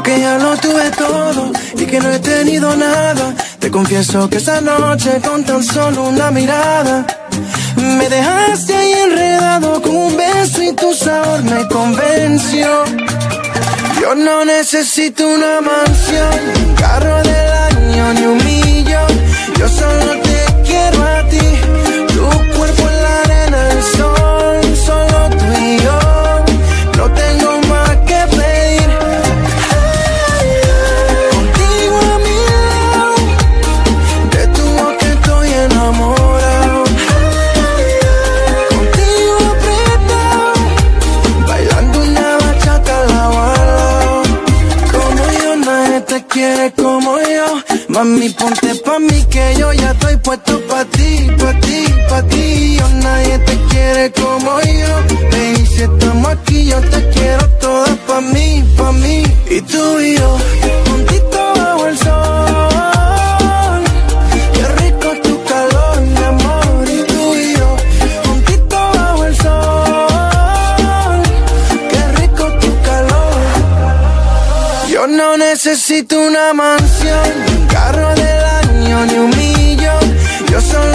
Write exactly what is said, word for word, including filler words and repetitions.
que ya lo tuve todo y que no he tenido nada. Te confieso que esa noche con tan solo una mirada me dejaste ahí enredado con un beso y tu sabor me convenció. Yo no necesito una mansión, un carro del año ni un millón. Yo solo te quiero a ti, tu cuerpo en la arena del sol, solo tú y yo. No tengo más que pedir. Contigo a mi lado, de tu boca estoy enamorado. Contigo apretado, bailando una bachata lado a lado. Como yo nadie te quiere como yo. Mami, ponte pa' mí que yo ya estoy puesto pa' ti, pa' ti, pa' ti. Yo nadie te quiere como yo. Baby, si estamos aquí yo te quiero toda pa' mí, pa' mí. Y tú y yo, juntito bajo el sol. Qué rico tu calor, mi amor. Y tú y yo, juntito bajo el sol. Qué rico tu calor. Yo no necesito una mansión, un carro del año ni un millón. Yo solo